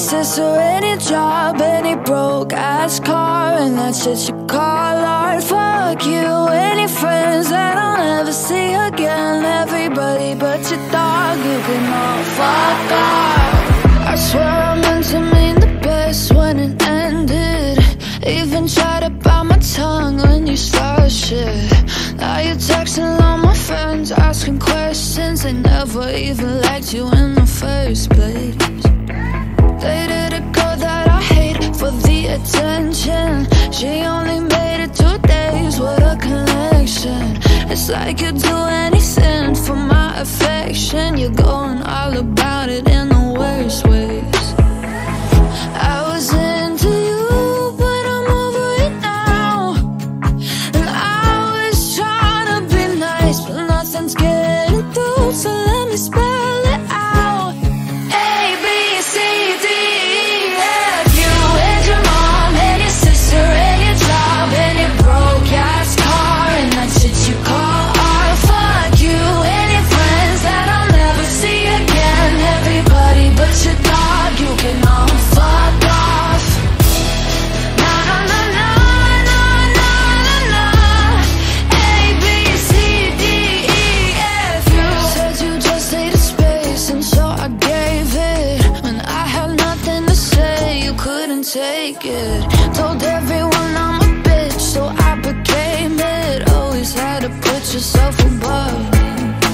sister, any job, any broke-ass car, and that shit you call art. Fuck you, any friends that I'll never see again. Everybody but your dog, you can all fuck off. I swear I meant to mean the best when it ended. Even tried to bite my tongue when you started shit. Now you're texting all my friends, asking questions. They never even liked you in the first place. Dated a girl that I hate for the attention. She only made it 2 days, what a connection. It's like you'd do anything for my affection. You're going all about it in the worst ways. I was into you, but I'm over it now. And I was trying to be nice, but nothing's getting through. So let me spell it out. A, B, C, D, E, F. You and your mom and your sister and your job and your broke-ass car, and that shit you call art. Fuck you and your friends that I'll never see again. Everybody but your dog, you can all fuck off. Na na na na na na na na. A, B, C, D, E, F. You said you just needed space, and so I gave it. When I had nothing to say, you couldn't take it. Told everyone I'm a bitch, so I became it. Always had to put yourself above me.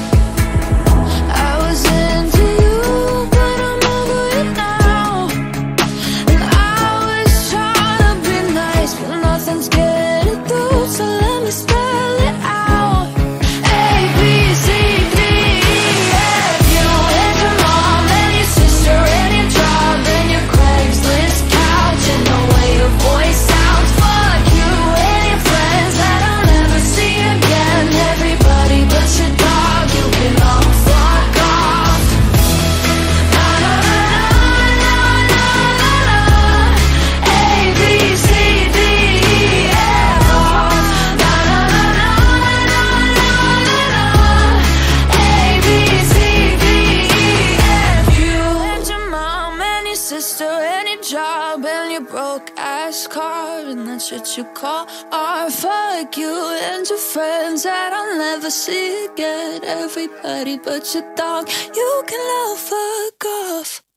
I was into you, but I'm over it now. And I was trying to be nice, but nothing's getting through. So let me spell it out. A, B, C, D, E, F. You and your mom and your sister and your job and your Craigslist couch and the way your voice sounds. Fuck you and your friends that I'll never see again. Everybody but your dog, you can all fuck off. Na na na na na na na. A, B, C, D, E, F. Na na na na na na na. A, B, C, D, E, F. You and your mom and your sister and your job and your broke-ass car, and that shit you call art. Fuck you and your friends that I'll never see again. Everybody but your dog, you can all fuck off.